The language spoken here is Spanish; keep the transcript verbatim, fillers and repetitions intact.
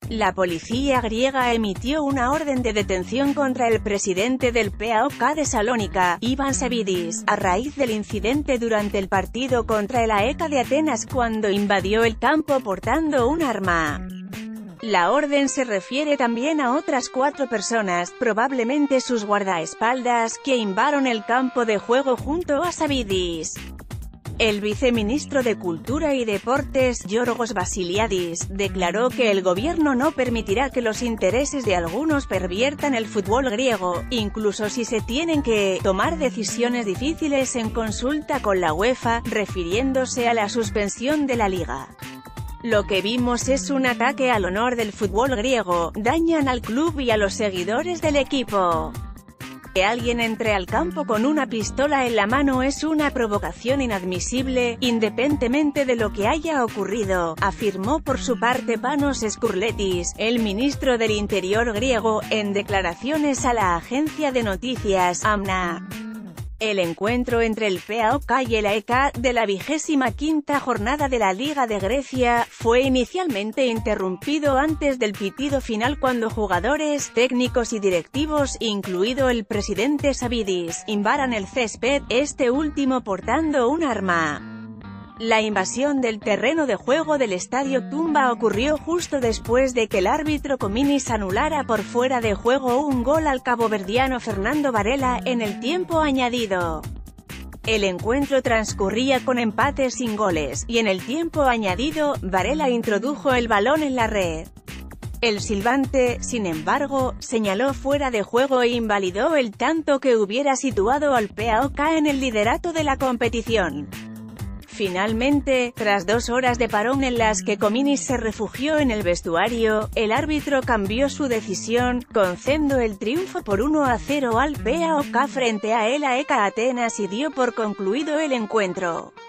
La policía griega emitió una orden de detención contra el presidente del P A O K de Salónica, Iván Savidis, a raíz del incidente durante el partido contra el A E K de Atenas cuando invadió el campo portando un arma. La orden se refiere también a otras cuatro personas, probablemente sus guardaespaldas, que invadieron el campo de juego junto a Savidis. El viceministro de Cultura y Deportes, Yorgos Vasiliadis, declaró que el gobierno no permitirá que los intereses de algunos perviertan el fútbol griego, incluso si se tienen que tomar decisiones difíciles en consulta con la UEFA, refiriéndose a la suspensión de la liga. Lo que vimos es un ataque al honor del fútbol griego, dañan al club y a los seguidores del equipo. Que alguien entre al campo con una pistola en la mano es una provocación inadmisible, independientemente de lo que haya ocurrido, afirmó por su parte Panos Skurletis, el ministro del Interior griego, en declaraciones a la agencia de noticias AMNA. El encuentro entre el P A O K y el A E K, de la vigésima quinta jornada de la Liga de Grecia, fue inicialmente interrumpido antes del pitido final cuando jugadores, técnicos y directivos, incluido el presidente Savidis, invadieron el césped, este último portando un arma. La invasión del terreno de juego del estadio Tumba ocurrió justo después de que el árbitro Kominis anulara por fuera de juego un gol al caboverdiano Fernando Varela, en el tiempo añadido. El encuentro transcurría con empate sin goles, y en el tiempo añadido, Varela introdujo el balón en la red. El silbante, sin embargo, señaló fuera de juego e invalidó el tanto que hubiera situado al P A O K en el liderato de la competición. Finalmente, tras dos horas de parón en las que Kominis se refugió en el vestuario, el árbitro cambió su decisión, concediendo el triunfo por uno a cero al P A O K frente a el A E K Atenas y dio por concluido el encuentro.